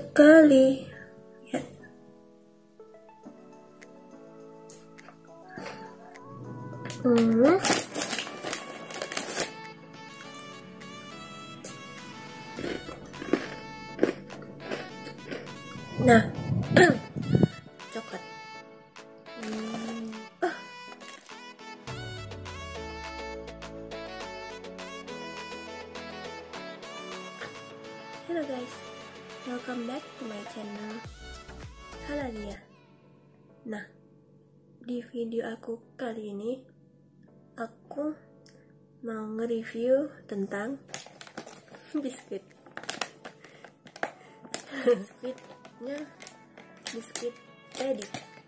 sekali. Ya. Nah, coklat. Hello guys, welcome back to my channel Halalia. Nah, di video aku kali ini aku mau nge-review tentang biskuit. Biskuitnya biskuit Teddy.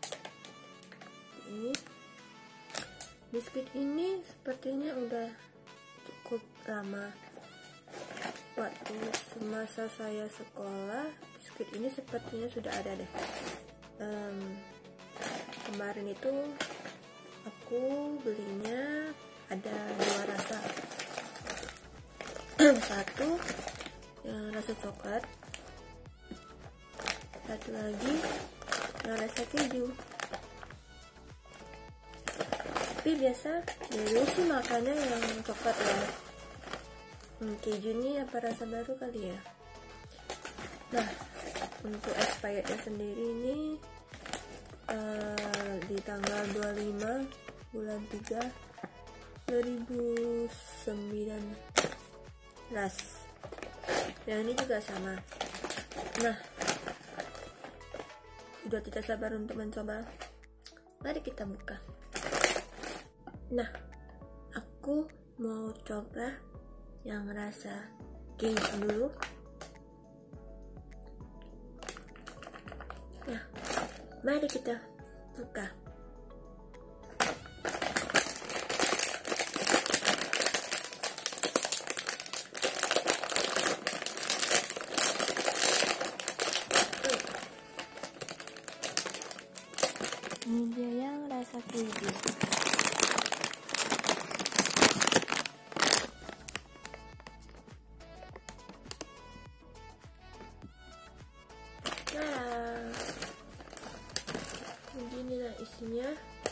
Biskuit ini sepertinya udah cukup lama. Waktu semasa saya sekolah, biskuit ini sepertinya sudah ada deh. Kemarin itu aku belinya ada 2 rasa. Satu yang rasa coklat, satu lagi yang rasa keju. Tapi biasa dulu sih makannya yang coklat ya. Keju ini apa rasa baru kali ya. Nah, untuk expirednya sendiri ini di tanggal 25 bulan 3 2019. Yang ini juga sama. Nah, sudah tidak sabar untuk mencoba. Mari kita buka. Nah, aku mau coba yang rasa keju dulu. Nah, mari kita buka. Ini dia yang rasa keju. Nah, beginilah isinya.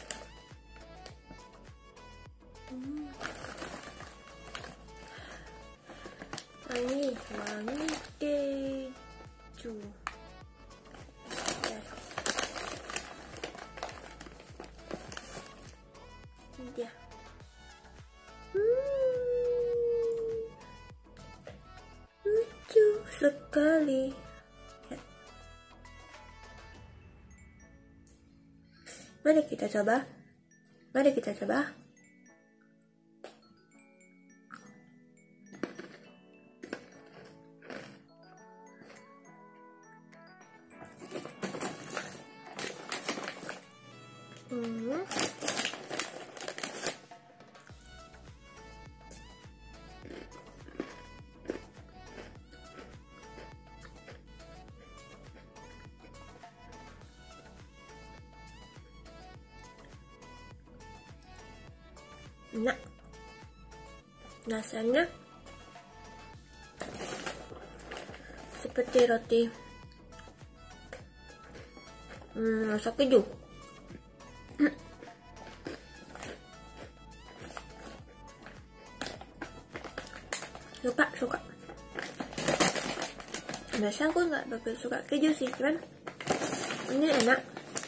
Wangi keju. Ini dia. Lucu sekali. Mari kita coba. Mari kita coba. Nah, rasanya seperti roti rasa keju. Suka. Biasa aku nggak begitu suka keju sih, kan ini enak.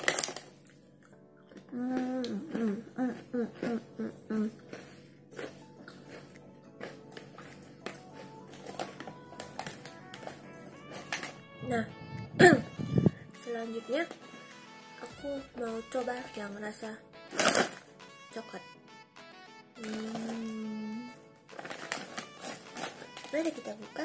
Nah, selanjutnya aku mau coba yang rasa coklat. Mari kita buka.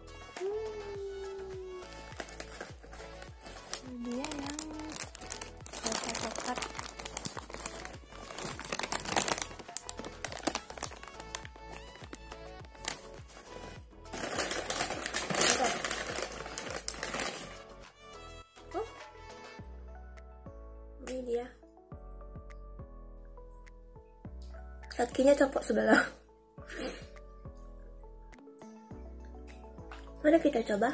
Dia yang kakinya copot sebelah. Mari kita coba.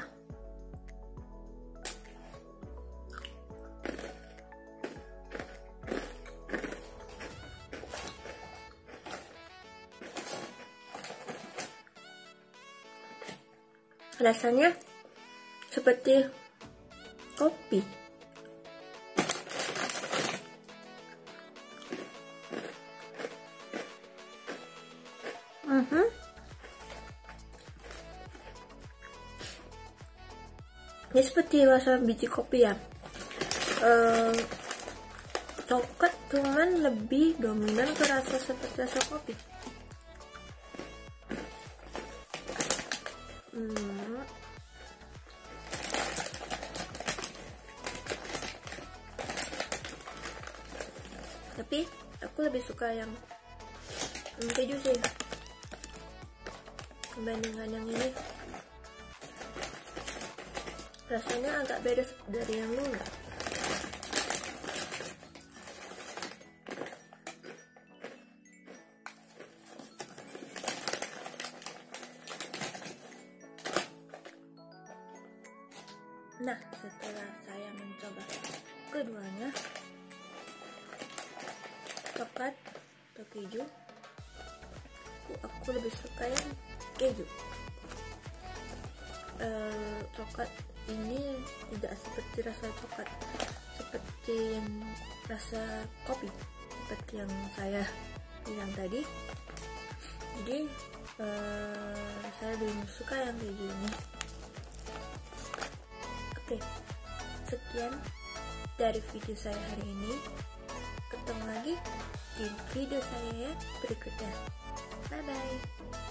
Rasanya seperti kopi. Ini seperti rasa biji kopi ya. Coklat cuman lebih dominan ke rasa seperti rasa kopi. Tapi aku lebih suka yang keju sih dibandingkan yang ini. Rasanya agak beda dari yang dulu. Nah, setelah saya mencoba keduanya, coklat atau keju, aku lebih suka yang keju. Coklat ini tidak seperti rasa coklat, seperti yang rasa kopi, seperti yang saya bilang tadi. Jadi saya lebih suka yang keju ini. Oke, sekian dari video saya hari ini. Ketemu lagi di video saya berikutnya. Bye bye.